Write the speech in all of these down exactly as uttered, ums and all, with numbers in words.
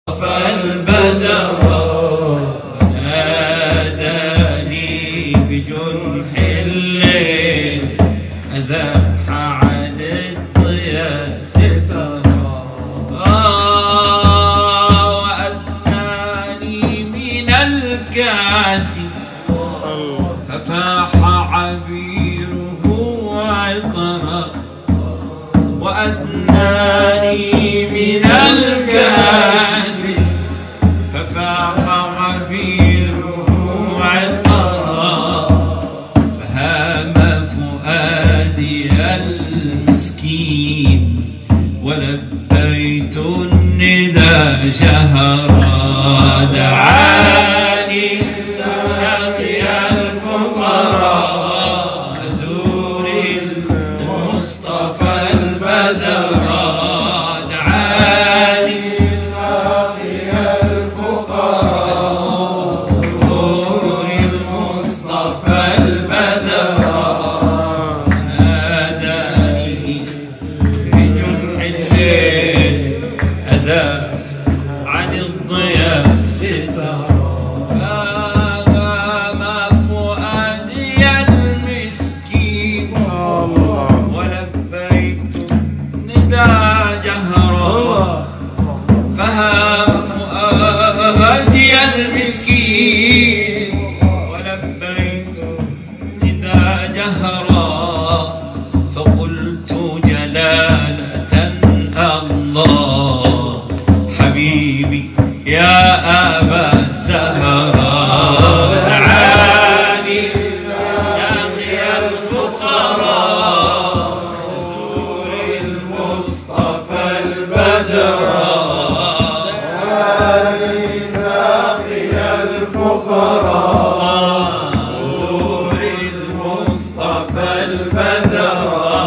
فالبدر ناداني بجنح الليل أزاح عن الضياء سترا وأدناني من الكاس ففاح عبيره عطرا وأدناني من الكاس ففاح عبيره عطرا فهام فؤادي المسكين ولبيت الندى جهرا دعاني ساقي الفقراء أزور المصطفى البدر دعاني ساقي الفقراء أزور المصطفى البدر ناداني بجنح الليل أزاح عن الضياء سترا فهام فؤادي المسكين ولبيت الندى جهرا فهام فؤادي المسكين ولبيت الندى جهرا فقلت جلالة الله حبيبي يا أبا الزهراء دعاني ساقي الفقراء أزور المصطفى البدر دعاني ساقي الفقراء أزور المصطفى البدر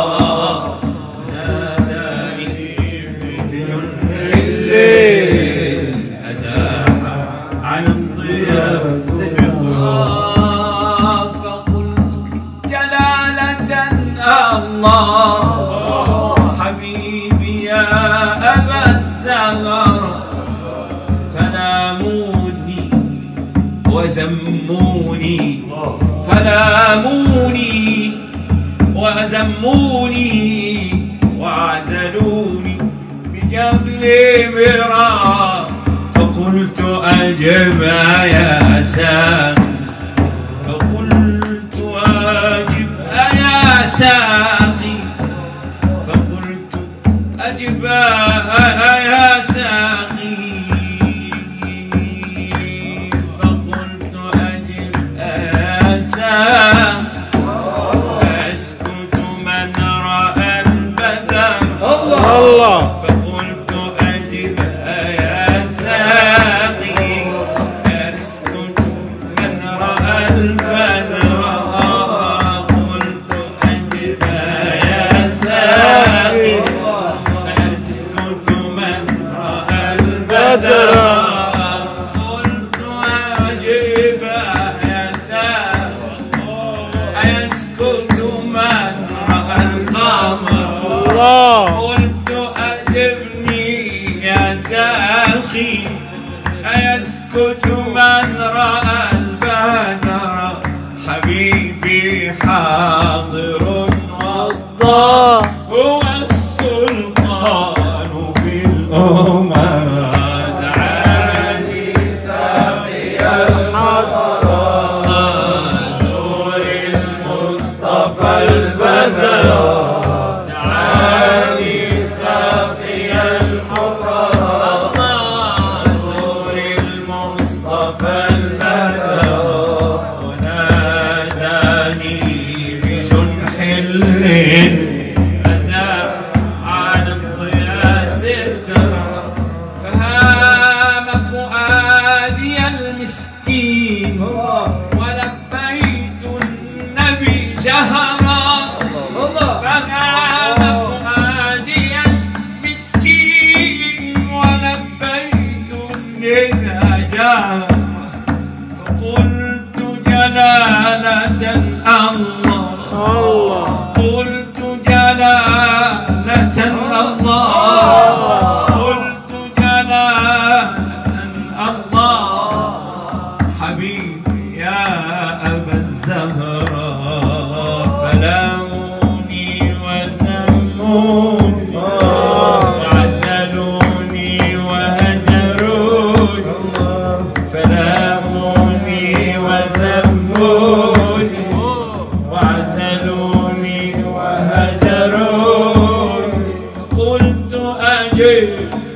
عن الضياء فقلت جلالة الله حبيبي يا أبا الزهر فلاموني وزموني فلاموني وزموني وعزلوني بجبل مرار فقلت أجب يا ساقي فقلت أجب يا ساقي فقلت أجب يا ساقي فقلت أجب يا ساقي أسكت من رأى البدر الله فقلت أجب يا ساقي أسكت من رأى البدر قلت أجب يا ساقي أسكت من رأى البدر قلت أجب يا ساقي أسكت من رأى القمر قلت أجبني يا ساقي أيسكت من رأى البدر حبيبي حاضر والله هو السلطان في الأمم دعاني ساقي الحضر أزور المصطفى البدر دعاني ساقي الحضر المصطفى البدر وناداني بجنح الليل أزاح عن الضياء سترا فهام فؤادي المسكين ولبيت النبي جهرا فهام فؤادي المسكين ولبيت الندى جهرا فقلت جلالة الله قلت جلالة الله قلت جلالة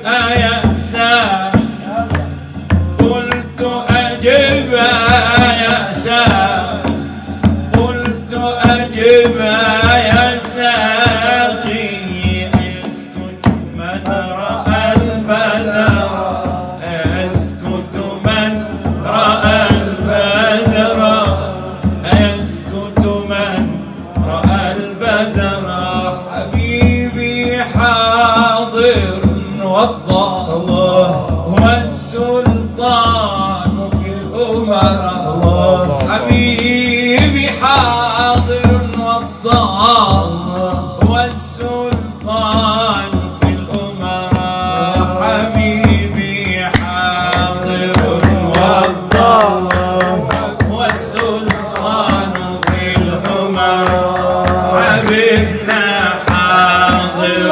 يا ساقي قلت أجب يا ساقي قلت أجب يا ساقي أيسكت من رأى البدر أيسكت من رأى البدر أيسكت من رأى البدر حبيبي حاضر والله هو السلطان في الأمراء حبيبي حاضر والله هو السلطان في الأمراء حبيبي حاضر والله هو السلطان في الأمراء حبيبنا حاضر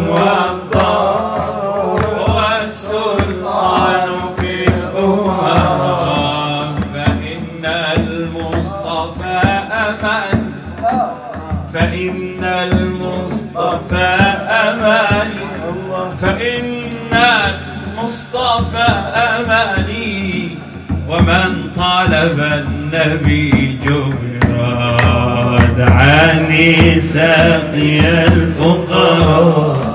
والسلطان في الأمراء فإن المصطفى أمان فإن المصطفى أمان فإن المصطفى أماني ومن طلب النبي جبرا دعاني ساقي الفقراء